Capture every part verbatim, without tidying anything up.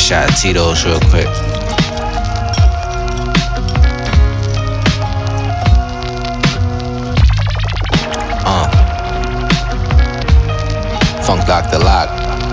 shot of Tito's real quick. Uh. Funk Docta Lock.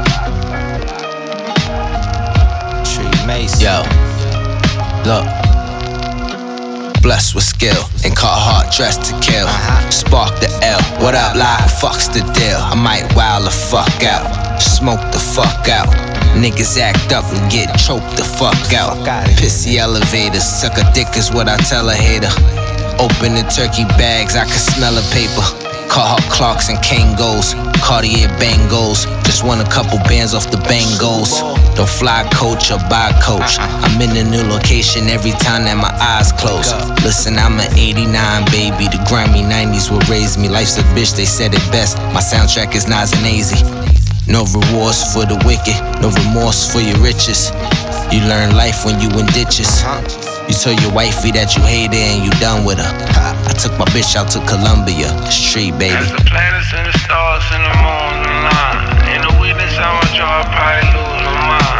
Tree Mace. Yo. Look. Blessed with skill and caught hard dressed to kill. Spark the L. What up, lie? Fuck's the deal. I might wild the fuck out. Smoke the fuck out. Niggas act up and get choked the fuck out. Pissy elevators, suck a dick is what I tell a hater. Open the turkey bags, I can smell a paper. Caught her Clarks and Kangos, Cartier Bangos. Just won a couple bands off the Bangos. Don't fly coach or buy coach. I'm in a new location every time that my eyes close. Listen, I'm an eighty-nine baby. The grimy nineties will raise me. Life's a bitch, they said it best. My soundtrack is Nas and A Z. No rewards for the wicked, no remorse for your riches. You learn life when you in ditches. You told your wifey that you hate her and you done with her. I took my bitch out to Columbia, street baby. As the planets and the stars and the moon align, in the weakness I want you, I'll probably lose my mind.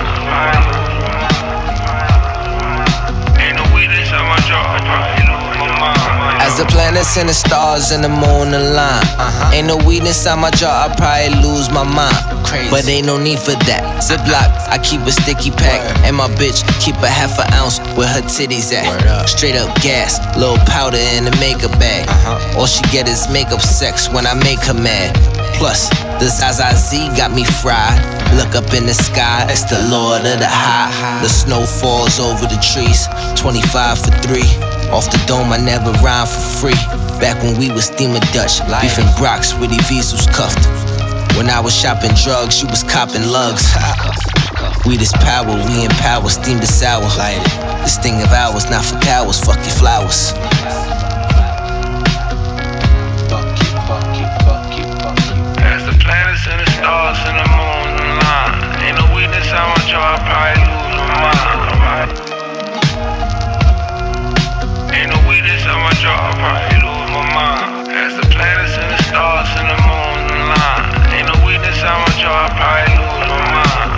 In the weakness I want you, I'll probably lose my mind. As the planets and the stars and the moon align, uh-huh. Ain't no weakness on my jaw, I probably lose my mind. Crazy. But ain't no need for that. Ziploc, I keep a sticky pack. Word. And my bitch keep a half an ounce where her titties at. Straight up gas, little powder in the makeup bag. Uh-huh. All she get is makeup sex when I make her mad. Plus, the Zaza Z got me fried. Look up in the sky, it's the Lord of the High. The snow falls over the trees, twenty-five for three. Off the dome, I never rhyme for free. Back when we was steaming Dutch, beefing Brox with the V's cuffed. When I was shopping drugs, she was copping lugs. Weed is power, we in power, steamed is sour. This thing of ours, not for cowards, fuck your flowers. As the planets and the stars and the moon align, in the weakness I want you, I'll probably lose my mind. In the weakness I want you, I'll probably lose my mind. As the planets and the stars and the moon align, in the weakness I want you, I'll probably lose my mind.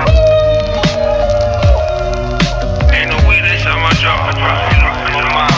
In the weakness I want you, I'll probably lose my mind.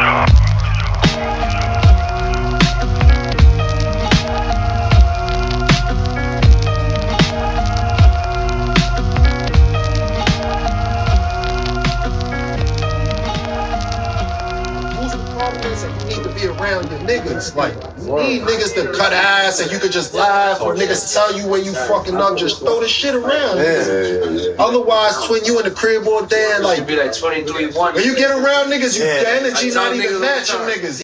You need to be around your niggas. Like, you need niggas to cut ass and you could just laugh, or niggas tell you when you fucking up, just throw the shit around. Yeah, yeah, yeah. Otherwise, twin, you in the crib all day, like, be like twenty-three one. when you get around niggas, you, yeah, the energy not even matching niggas.